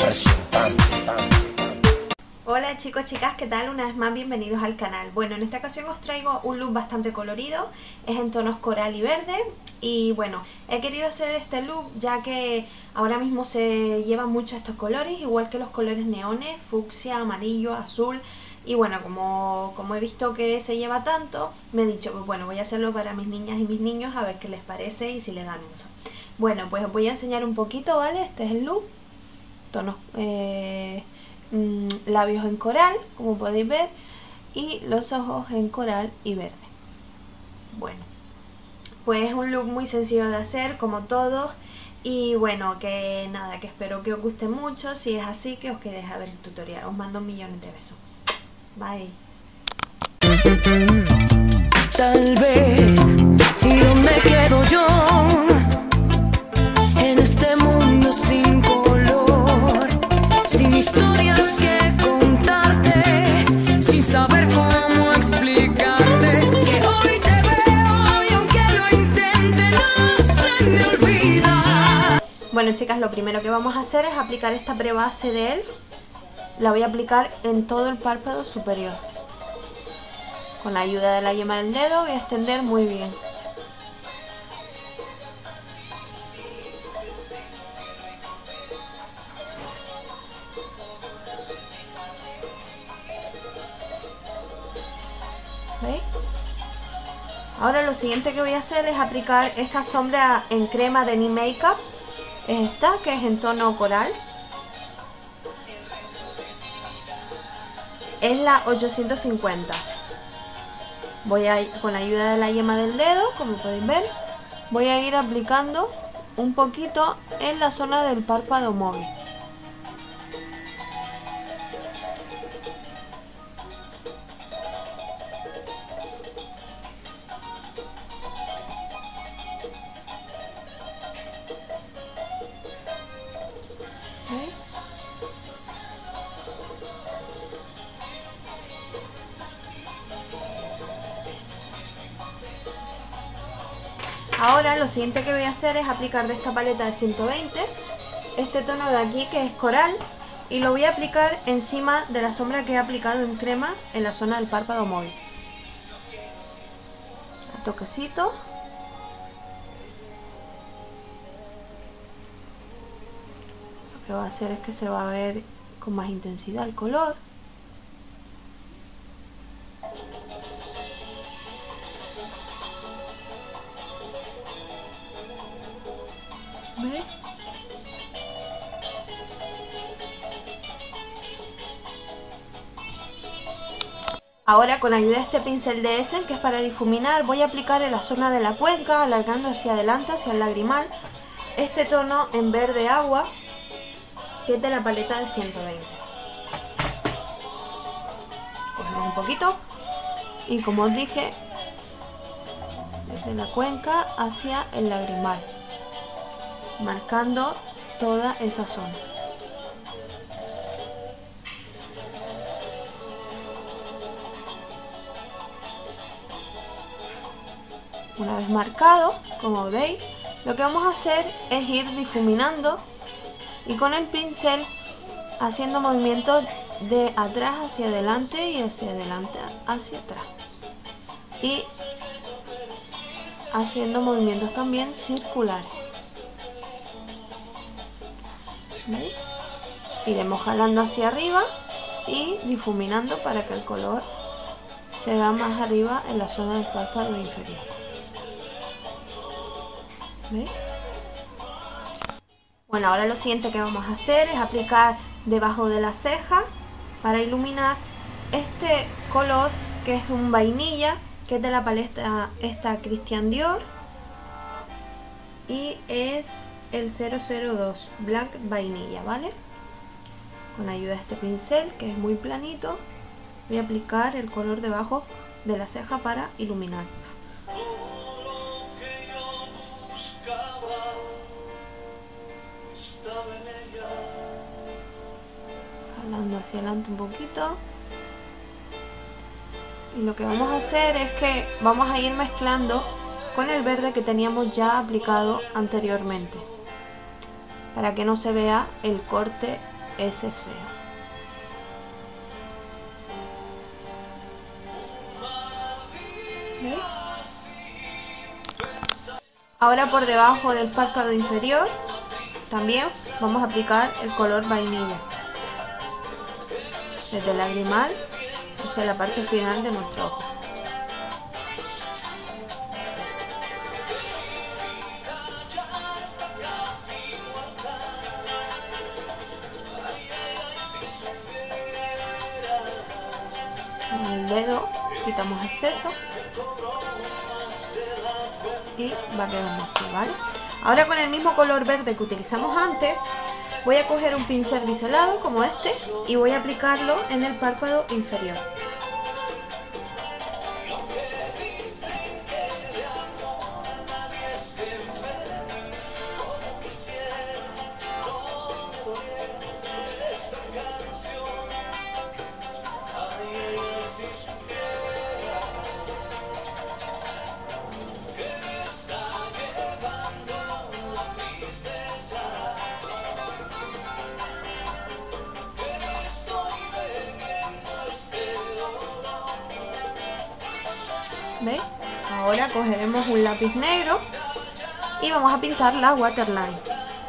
representante. Hola chicos, chicas, ¿qué tal? Una vez más bienvenidos al canal. Bueno, en esta ocasión os traigo un look bastante colorido, es en tonos coral y verde. Y bueno, he querido hacer este look ya que ahora mismo se llevan mucho estos colores, igual que los colores neones, fucsia, amarillo, azul. Y bueno, como he visto que se lleva tanto, me he dicho, pues bueno, voy a hacerlo para mis niñas y mis niños a ver qué les parece y si les dan uso. Bueno, pues os voy a enseñar un poquito, ¿vale? Este es el look, tonos, labios en coral, como podéis ver, y los ojos en coral y verde. Bueno, pues es un look muy sencillo de hacer, como todos. Y bueno, que nada, que espero que os guste mucho. Si es así, que os quedéis a ver el tutorial. Os mando millones de besos. Bye. Tal vez, ¿y dónde quedo yo? En este mundo sin color, sin historias que contarte, sin saber cómo explicarte que hoy te veo y aunque lo intente no se me olvida. Bueno chicas, lo primero que vamos a hacer es aplicar esta prebase de ELF. La voy a aplicar en todo el párpado superior. Con la ayuda de la yema del dedo voy a extender muy bien. ¿Veis? Ahora lo siguiente que voy a hacer es aplicar esta sombra en crema de NYX Makeup. Es esta, que es en tono coral. Es la 850. Voy a ir con la ayuda de la yema del dedo, como podéis ver, voy a ir aplicando un poquito en la zona del párpado móvil. ¿Veis? Ahora lo siguiente que voy a hacer es aplicar de esta paleta de 120 este tono de aquí, que es coral, y lo voy a aplicar encima de la sombra que he aplicado en crema en la zona del párpado móvil. A toquecito. Lo que va a hacer es que se va a ver con más intensidad el color. ¿Veis? Ahora con la ayuda de este pincel de Essen, que es para difuminar, voy a aplicar en la zona de la cuenca, alargando hacia adelante, hacia el lagrimal, este tono en verde agua, que es de la paleta de 120. Cogemos un poquito y, como os dije, desde la cuenca hacia el lagrimal, marcando toda esa zona. Una vez marcado, como veis, lo que vamos a hacer es ir difuminando y con el pincel haciendo movimientos de atrás hacia adelante y hacia adelante hacia atrás, y haciendo movimientos también circulares. ¿Veis? Iremos jalando hacia arriba y difuminando para que el color se vea más arriba en la zona del párpado inferior. ¿Veis? Bueno, ahora lo siguiente que vamos a hacer es aplicar debajo de la ceja para iluminar este color, que es un vainilla, que es de la paleta esta Christian Dior, y es el 002 Black Vainilla, ¿vale? Con ayuda de este pincel, que es muy planito, voy a aplicar el color debajo de la ceja para iluminar. Jalando hacia adelante un poquito. Y lo que vamos a hacer es que vamos a ir mezclando con el verde que teníamos ya aplicado anteriormente, para que no se vea el corte ese feo. ¿Veis? Ahora por debajo del párpado inferior también vamos a aplicar el color vainilla. Desde el lagrimal hacia la parte final de nuestro ojo. Con el dedo quitamos exceso y va quedando así, ¿vale? Ahora con el mismo color verde que utilizamos antes, voy a coger un pincel biselado como este y voy a aplicarlo en el párpado inferior. ¿Veis? Ahora cogeremos un lápiz negro y vamos a pintar la waterline.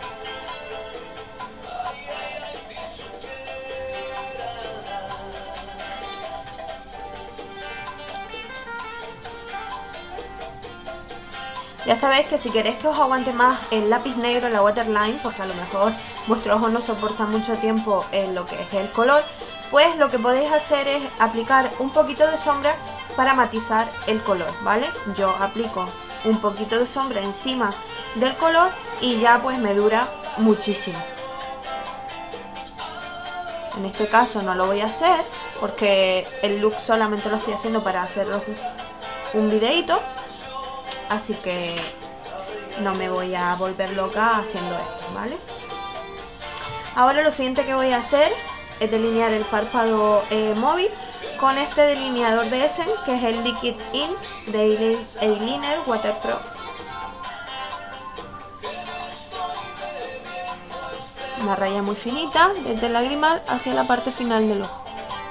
Ya sabéis que si queréis que os aguante más el lápiz negro, la waterline, porque a lo mejor vuestro ojo no soporta mucho tiempo en lo que es el color, pues lo que podéis hacer es aplicar un poquito de sombra para matizar el color, ¿vale? Yo aplico un poquito de sombra encima del color y ya pues me dura muchísimo. En este caso no lo voy a hacer porque el look solamente lo estoy haciendo para haceros un videito, así que no me voy a volver loca haciendo esto, ¿vale? Ahora lo siguiente que voy a hacer es delinear el párpado móvil con este delineador de Essence, que es el Liquid Ink de Eyeliner Waterproof. Una raya muy finita desde el lagrimal hacia la parte final del ojo.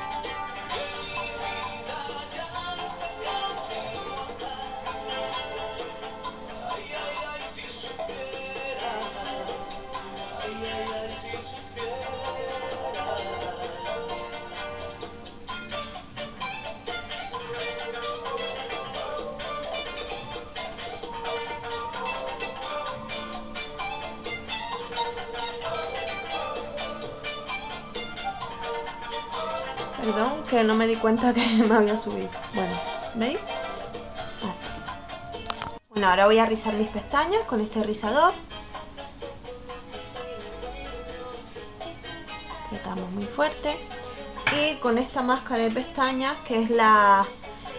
Perdón, que no me di cuenta que me había subido. Bueno, ¿veis? Así. Bueno, ahora voy a rizar mis pestañas con este rizador. Apretamos muy fuerte. Y con esta máscara de pestañas, que es la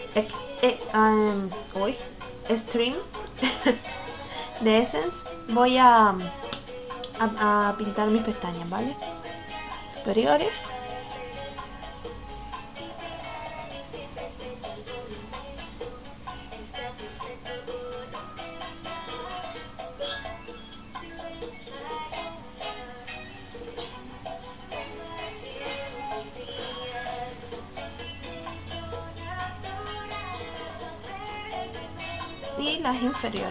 String de Essence, voy a pintar mis pestañas, ¿vale? Superiores. Y las inferiores.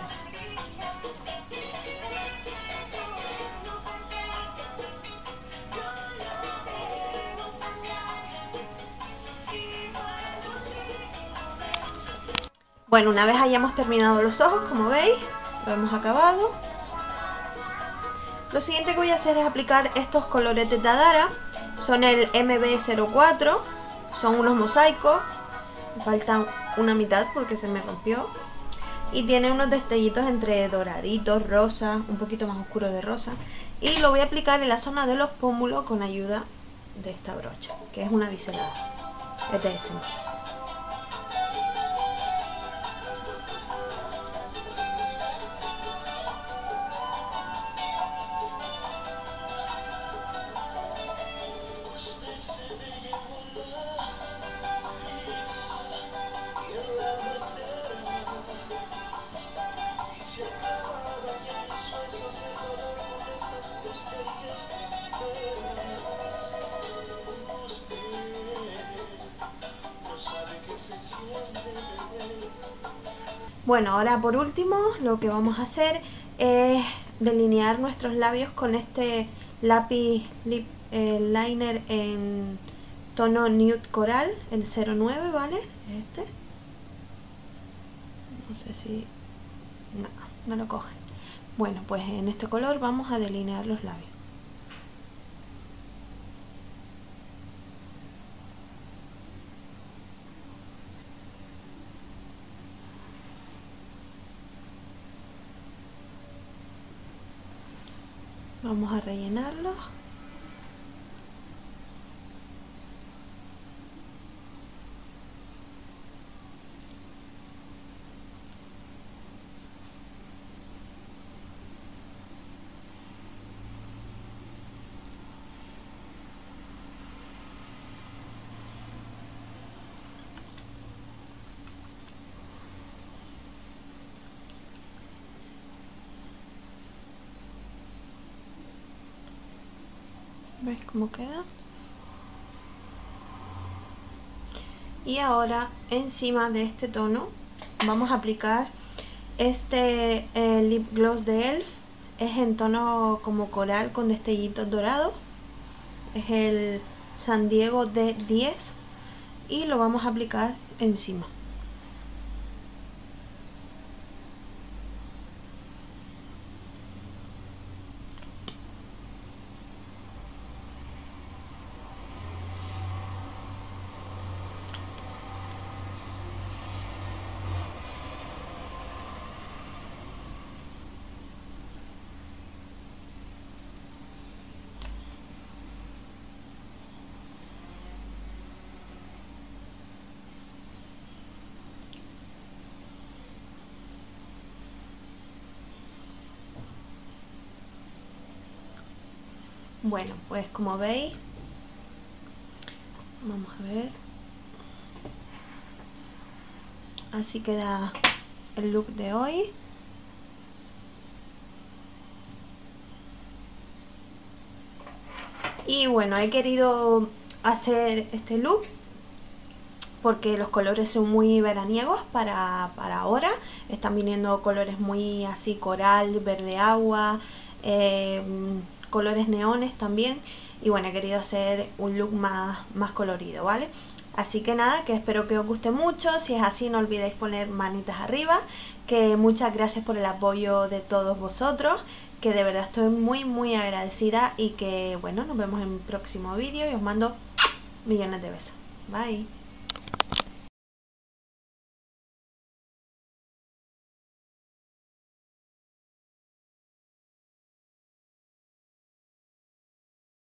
Bueno, una vez hayamos terminado los ojos, como veis, lo hemos acabado. Lo siguiente que voy a hacer es aplicar estos colores de Tadara. Son el MB04, son unos mosaicos. Me falta una mitad porque se me rompió. Y tiene unos destellitos entre doraditos, rosa, un poquito más oscuro de rosa. Y lo voy a aplicar en la zona de los pómulos con ayuda de esta brocha, que es una biselada. Es de Essence. Bueno, ahora por último lo que vamos a hacer es delinear nuestros labios con este lápiz lip liner en tono nude coral, el 09, ¿vale? Este. No sé si... no lo coge. Bueno, pues en este color vamos a delinear los labios. Vamos a rellenarlos. ¿Veis cómo queda? Y ahora encima de este tono vamos a aplicar este lip gloss de ELF. Es en tono como coral con destellitos dorados. Es el San Diego D10 y lo vamos a aplicar encima. Bueno, pues como veis, vamos a ver, así queda el look de hoy. Y bueno, he querido hacer este look porque los colores son muy veraniegos para ahora. Están viniendo colores muy así coral, verde agua, colores neones también. Y bueno, he querido hacer un look más colorido, ¿vale? Así que nada, que espero que os guste mucho. Si es así, no olvidéis poner manitas arriba. Que muchas gracias por el apoyo de todos vosotros, que de verdad estoy muy agradecida. Y que bueno, nos vemos en un próximo vídeo y os mando millones de besos. Bye.